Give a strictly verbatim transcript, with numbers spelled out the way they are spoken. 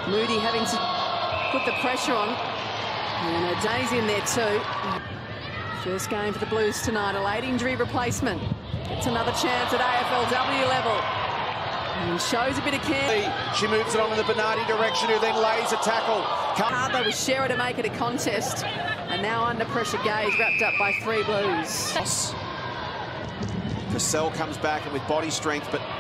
Moody having to put the pressure on. And O'Day's in there too. First game for the Blues tonight, a late injury replacement. Gets another chance at A F L W level. And shows a bit of care. She moves it on in the Bernardi direction, who then lays a tackle. Hard though with Shearer to make it a contest. And now under pressure, Gage wrapped up by three Blues. Purcell comes back and with body strength, but